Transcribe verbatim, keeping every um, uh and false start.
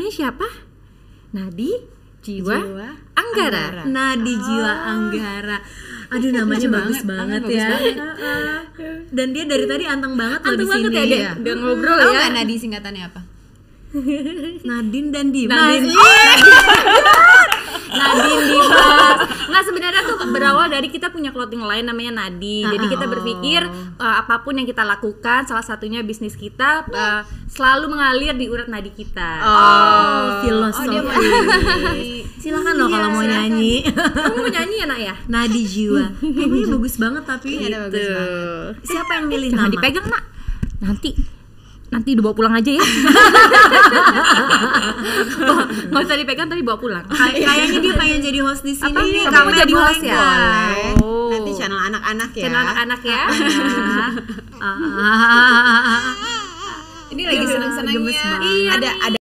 Namanya siapa? Nadi Jiwa, Jiwa Anggara. Anggara. Nadi Jiwa Anggara. Aduh, namanya bagus banget, namanya ya. bagus banget. Dan dia dari tadi anteng banget loh di Anteng banget sini. ya dia, dia ngobrol Tahu ya. nggak Nadi singkatannya apa? Nadine dan Dimas. Nadine. Nadine Dimas. Nggak, sebenarnya tuh berawal dari kita punya clothing line namanya Nadi. Jadi kita berpikir uh, apapun yang kita lakukan, salah satunya bisnis kita uh, selalu mengalir di urat nadi kita. Oh, filosofi. Oh, dia mau nyanyi. Silakan loh kalau mau nyanyi. Kamu mau nyanyi ya, Nak ya? Nadi Jiwa. Namanya bagus banget tapi. Iya, ada bagus banget. Siapa yang milih Jangan nama? dipegang, Nak. Nanti nanti dibawa pulang aja ya. Oh, nggak usah dipegang tapi bawa pulang. Kay- Kayaknya dia pengen jadi host di sini Apa? nih. Kamu Kamer jadi boleh host ya? nggak? Oh. Nanti channel anak-anak ya. Channel anak-anak ya. Ah. Ini lagi seneng-senengnya. Gemes banget. Iya, ada ada